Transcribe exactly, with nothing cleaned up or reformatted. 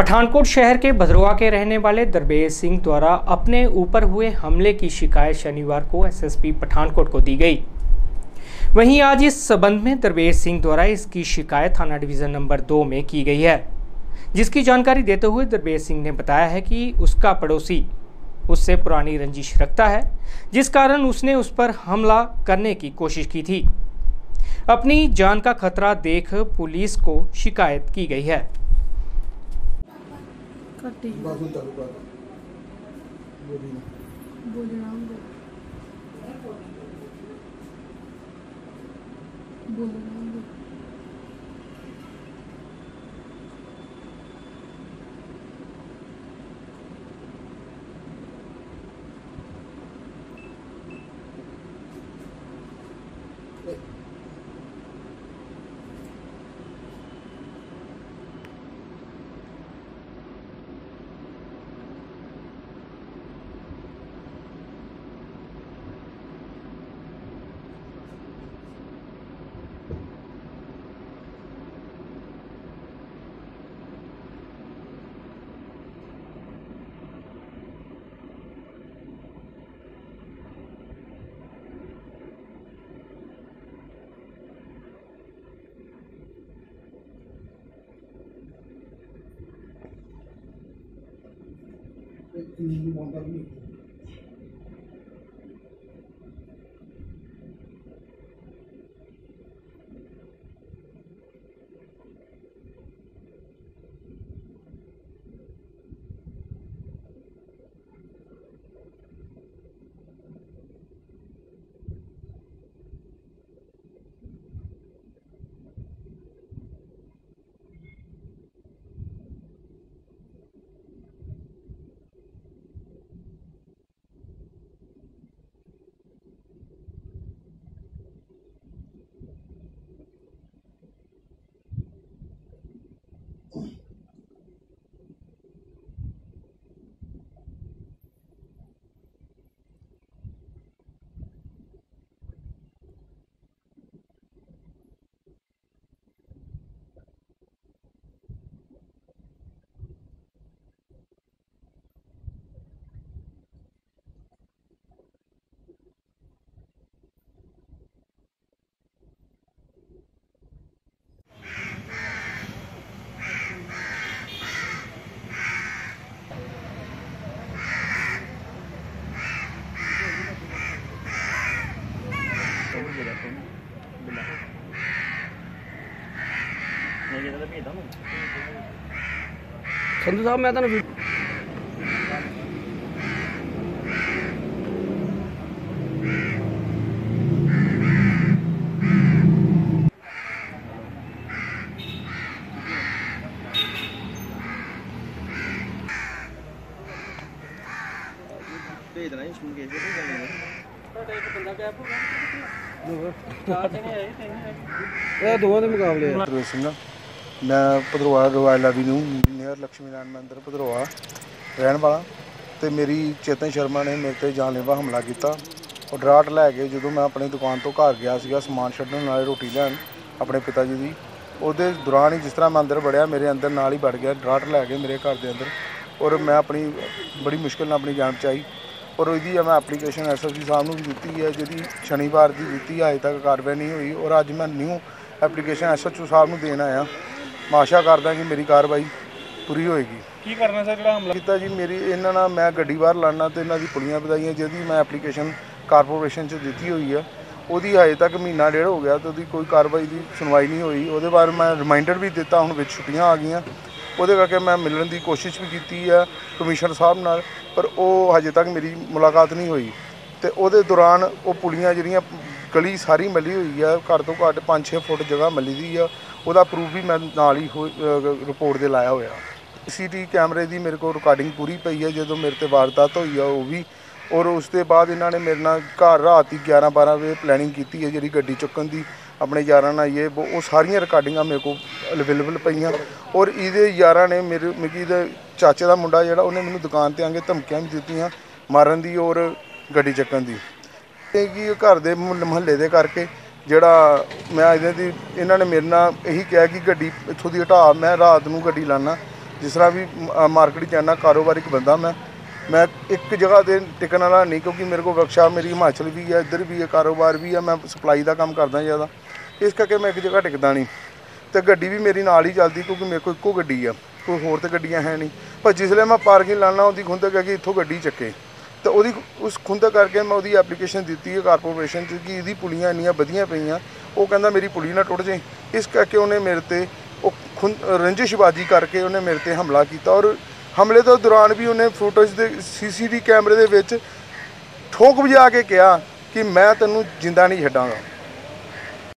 पठानकोट शहर के भद्रवा के रहने वाले दरवेश सिंह द्वारा अपने ऊपर हुए हमले की शिकायत शनिवार को एसएसपी पठानकोट को दी गई। वहीं आज इस संबंध में दरवेश सिंह द्वारा इसकी शिकायत थाना डिवीज़न नंबर दो में की गई है, जिसकी जानकारी देते हुए दरवेश सिंह ने बताया है कि उसका पड़ोसी उससे पुरानी रंजिश रखता है, जिस कारण उसने उस पर हमला करने की कोशिश की थी। अपनी जान का खतरा देख पुलिस को शिकायत की गई है। संधू साहब मैं तुहानू भेजना ही सुन के ਤੁਹਾਡਾ ਇੱਕ ਬੰਦਾ ਗੈਪ ਹੋ ਗਿਆ ਚਾਰ ਜਣੇ ਆਏ ਤਿੰਨ ਇਹ ਦੋਵਾਂ ਦੇ ਮੁਕਾਬਲੇ ਆ। ਦਰਵੇਸ਼ ਸਿੰਘ ਮੈਂ Bhadarwa royal avenue near Lakshmi Narayan Mandir Bhadarwa ਰਹਿਣ ਵਾਲਾ ਤੇ ਮੇਰੀ ਚੇਤਨ ਸ਼ਰਮਾ ਨੇ ਮੇਰੇ ਤੇ ਜਾਨਲੇਵਾ ਹਮਲਾ ਕੀਤਾ। ਉਹ ਡਰਾਟ ਲੈ ਕੇ ਜਦੋਂ ਮੈਂ ਆਪਣੀ ਦੁਕਾਨ ਤੋਂ ਘਰ ਗਿਆ ਸੀਗਾ ਸਮਾਨ ਛੱਡਣ ਨਾਲੇ ਰੋਟੀ ਲੈਣ ਆਪਣੇ ਪਿਤਾ ਜੀ ਦੀ, ਉਹਦੇ ਦੌਰਾਨ ਹੀ ਜਿਸ ਤਰ੍ਹਾਂ ਮੈਂ ਅੰਦਰ ਵੜਿਆ ਮੇਰੇ ਅੰਦਰ ਨਾਲ ਹੀ ਵੜ ਗਿਆ ਡਰਾਟ ਲੈ ਕੇ ਮੇਰੇ ਘਰ ਦੇ ਅੰਦਰ, ਔਰ ਮੈਂ ਆਪਣੀ ਬੜੀ ਮੁਸ਼ਕਿਲ ਨਾਲ ਆਪਣੀ ਜਾਨ ਬਚਾਈ। ਔਰ ਉਹਦੀ ਮੈਂ ਐਪਲੀਕੇਸ਼ਨ ਐਸ ਐਸ ਪੀ ਸਾਹਿਬ ਨੂੰ ਵੀ ਦਿੱਤੀ ਹੈ, ਜਿਹਦੀ ਸ਼ਨੀਵਾਰ ਦੀ ਦਿੱਤੀ ਅਜੇ ਤੱਕ ਕਾਰਵਾਈ ਨਹੀਂ ਹੋਈ। ਔਰ ਅੱਜ ਮੈਂ new application S H O ਸਾਹਿਬ ਨੂੰ ਦੇਣ ਆਇਆ। ਮੈਂ ਆਸ਼ਾ ਕਰਦਾ ਕਿ ਮੇਰੀ ਕਾਰਵਾਈ ਪੂਰੀ ਹੋਏਗੀ। ਕੀ ਕਰਨਾ ਸਰ ਜਿਹੜਾ ਹਮਲਾ ਕੀਤਾ ਜੀ ਮੇਰੀ ਇਹਨਾਂ ਨਾਲ ਮੈਂ ਗੱਡੀ ਬਾਹਰ ਲਾਣਾ ਤੇ ਇਹਨਾਂ ਦੀ ਪੁਲੀਆਂ ਵਧਾਈਆਂ, ਜਿਹਦੀ ਮੈਂ ਐਪਲੀਕੇਸ਼ਨ ਕਾਰਪੋਰੇਸ਼ਨ 'ਚ ਦਿੱਤੀ ਹੋਈ ਹੈ। ਉਹਦੀ ਅਜੇ ਤੱਕ ਮਹੀਨਾ ਡੇਢ ਹੋ ਗਿਆ ਤੇ ਉਹਦੀ ਕੋਈ ਕਾਰਵਾਈ ਦੀ ਸੁਣਵਾਈ ਨਹੀਂ ਹੋਈ। ਉਹਦੇ ਬਾਰੇ ਮੈਂ ਰਿਮਾਈਂਡਰ ਵੀ ਦਿੱਤਾ, ਹੁਣ ਵਿੱਚ ਛੁੱਟੀਆਂ ਆ ਗਈਆਂ, ਉਹਦੇ ਕਰਕੇ ਮੈਂ ਮਿਲਣ ਦੀ ਕੋਸ਼ਿਸ਼ ਵੀ ਕੀਤੀ ਹੈ ਕਮਿਸ਼ਨਰ ਸਾਹਿਬ ਨਾਲ, ਪਰ ਉਹ ਹਜੇ ਤੱਕ ਮੇਰੀ ਮੁਲਾਕਾਤ ਨਹੀਂ ਹੋਈ। ਤੇ ਉਹਦੇ ਦੌਰਾਨ ਉਹ ਪੁਲੀਆਂ ਜਿਹੜੀਆਂ ਗਲੀ ਸਾਰੀ ਮੱਲੀ ਹੋਈ ਆ, ਘੱਟ ਤੋਂ ਘੱਟ ਪੰਜ ਛੇ ਫੁੱਟ ਜਗ੍ਹਾ ਮੱਲੀ ਦੀ ਆ, ਉਹਦਾ ਪ੍ਰੂਫ ਵੀ ਮੈਂ ਨਾਲ ਹੀ ਰਿਪੋਰਟ ਦੇ ਲਾਇਆ ਹੋਇਆ। ਸੀ ਟੀ ਕੈਮਰੇ ਦੀ ਮੇਰੇ ਕੋਲ ਰਿਕਾਰਡਿੰਗ ਪੂਰੀ ਪਈ ਹੈ ਜਦੋਂ ਮੇਰੇ ਤੇ ਵਾਰਦਾਤ ਹੋਈ ਆ ਉਹ ਵੀ। ਔਰ ਉਸ ਤੋਂ ਬਾਅਦ ਇਹਨਾਂ ਨੇ ਮੇਰੇ ਨਾਲ ਘਰ ਰਾਤ ਹੀ ਗਿਆਰਾਂ ਬਾਰਾਂ ਵਜੇ ਪਲੈਨਿੰਗ ਕੀਤੀ ਹੈ ਜਿਹੜੀ ਗੱਡੀ ਚੁੱਕਣ ਦੀ ਆਪਣੇ ਯਾਰਾਂ ਨਾਲ, ਇਹ ਉਹ ਸਾਰੀਆਂ ਰਿਕਾਰਡਿੰਗਾਂ ਮੇਰੇ ਕੋਲ ਅਵੇਲੇਬਲ ਪਈਆਂ। ਔਰ ਇਹਦੇ ਯਾਰਾਂ ਨੇ ਮੇਰੇ ਮਿਕੀ ਦੇ ਚਾਚੇ ਦਾ ਮੁੰਡਾ ਜਿਹੜਾ ਉਹਨੇ ਮੈਨੂੰ ਦੁਕਾਨ 'ਤੇ ਆ ਕੇ ਧਮਕੀਆਂ ਵੀ ਦਿੱਤੀਆਂ ਮਾਰਨ ਦੀ ਔਰ ਗੱਡੀ ਚੱਕਣ ਦੀ। ਇਹ ਕੀ ਘਰ ਦੇ ਮੁਹੱਲੇ ਦੇ ਕਰਕੇ ਜਿਹੜਾ ਮੈਂ ਇਹਦੇ ਦੀ ਇਹਨਾਂ ਨੇ ਮੇਰੇ ਨਾਲ ਇਹੀ ਕਿਹਾ ਕਿ ਗੱਡੀ ਇੱਥੋਂ ਦੀ ਹਟਾ, ਮੈਂ ਰਾਤ ਨੂੰ ਗੱਡੀ ਲਾਣਾ जिस तरह भी मार्केट जाना, कारोबारी बंदा मैं मैं एक जगह ते टिकन वाला नहीं, क्योंकि मेरे को वर्कशॉप मेरी हिमाचल भी है, इधर भी है, कारोबार भी है, मैं सप्लाई का काम करदा ज़्यादा, इस करके मैं एक जगह टिकदा नहीं। तो गड्डी भी मेरी नाल ही चलती, क्योंकि मेरे को इक्को गड्डी है, कोई होर तो गड्डियाँ है नहीं। पर जिसले मैं पार्किंग लाना उसकी खुंदक है कि इत्थों गड्डी चक्के, तो वो उस खुंदक करके मैं वो एप्लीकेशन दी है कारपोरेशन च कि ये पुलियाँ इन्नियां वधियां पईयां, वो कहता मेरी पुली ना टुट जाए, इस करके उन्हें मेरे ते खुं रंजिशबाजी करके उन्हें मेरे ते हमला किया। और हमले तो दौरान भी उन्हें फुटेज दे सी सी टी कैमरे दे विच ठोक बजा के कहा कि मैं तैनूं जिंदा नहीं छड्डांगा।